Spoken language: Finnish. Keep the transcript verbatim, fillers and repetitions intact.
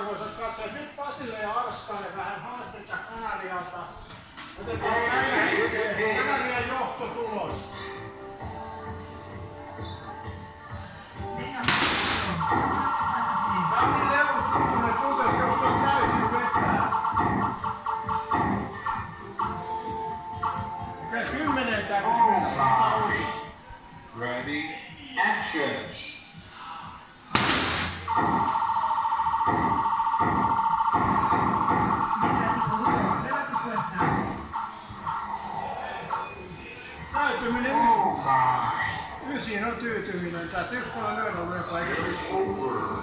arvoisat katsojat, nyt Pasille ja Arskalle vähän haastetta Kanarialta. Otetaan tällä hetkellä Kanarian johtotulos. Tää on niin levottuinen tuntuu, että jos on täysin vetää. Kyllä kymmeneen täytyis mennä. Ready, action! Täytyminen ysiin on tyytyminen. Tässä yksi kolme lyödä lyöpä eikä pysty.